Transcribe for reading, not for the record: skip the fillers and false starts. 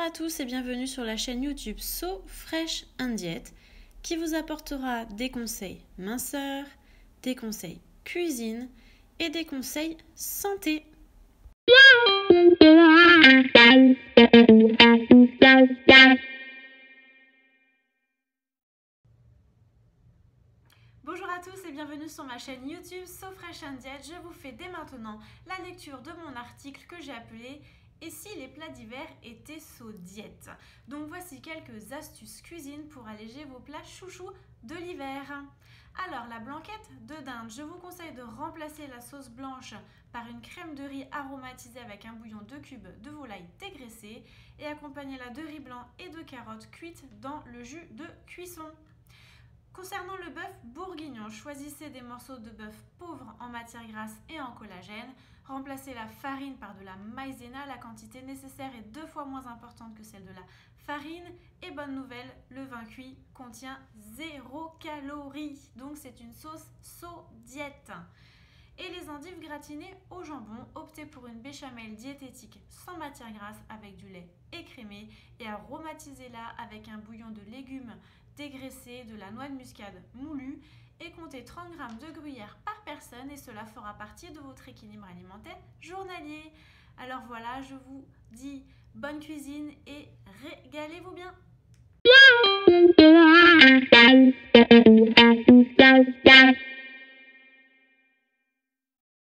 à tous et bienvenue sur la chaîne YouTube So Fresh & Diet qui vous apportera des conseils minceur, des conseils cuisine et des conseils santé. Bonjour à tous et bienvenue sur ma chaîne YouTube So Fresh & Diet. Je vous fais dès maintenant la lecture de mon article que j'ai appelé « Et si les plats d'hiver étaient So diète ?» Donc voici quelques astuces cuisine pour alléger vos plats chouchous de l'hiver. Alors la blanquette de dinde, je vous conseille de remplacer la sauce blanche par une crème de riz aromatisée avec un bouillon de cubes de volaille dégraissée et accompagnez-la de riz blanc et de carottes cuites dans le jus de cuisson. Concernant le bœuf bourguignon, choisissez des morceaux de bœuf pauvres en matière grasse et en collagène. Remplacez la farine par de la maïzena. La quantité nécessaire est 2 fois moins importante que celle de la farine. Et bonne nouvelle, le vin cuit contient 0 calories. Donc c'est une sauce So diète. Et les endives gratinées au jambon, optez pour une béchamel diététique sans matière grasse avec du lait écrémé et aromatisez-la avec un bouillon de légumes dégraissés, de la noix de muscade moulue et comptez 30 g de gruyère par personne et cela fera partie de votre équilibre alimentaire journalier. Alors voilà, je vous dis bonne cuisine et régalez-vous bien.